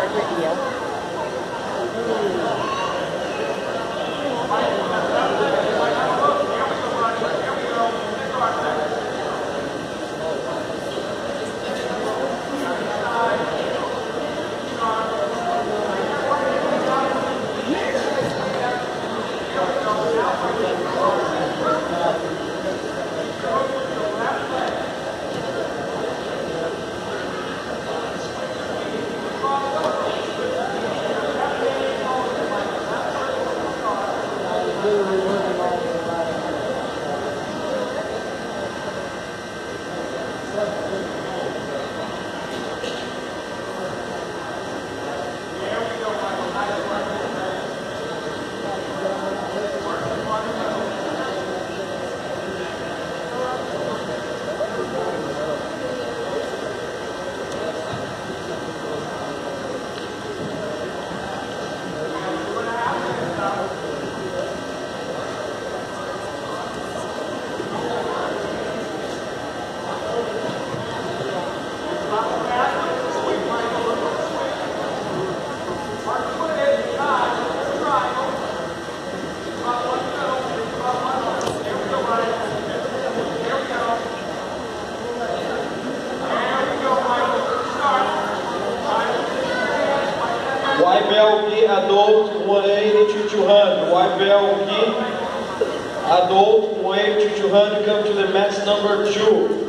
White belt gi adult 180 to 200. White belt gi adult 180 to 200. Come to the match number 2.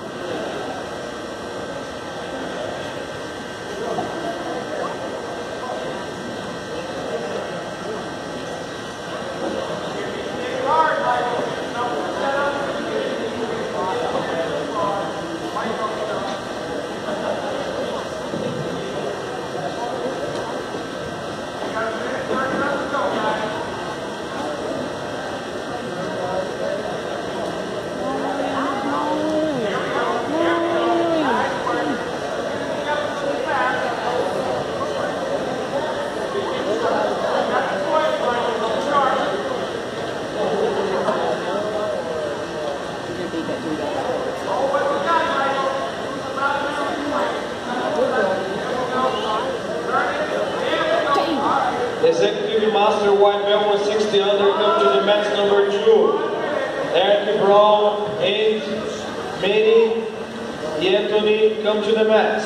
Executive Master White Belt 160 under, come to the match number 2. Eric Brown and Manny Anthony come to the match.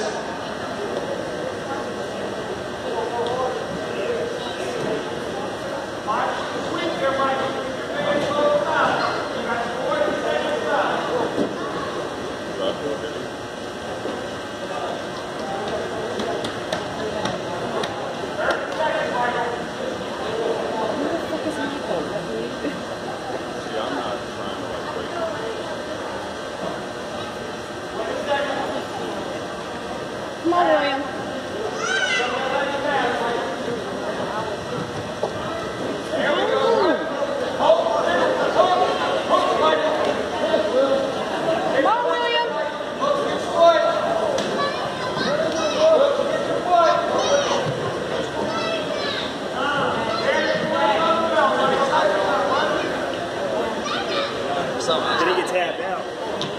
Come on, William. Did he get tapped out?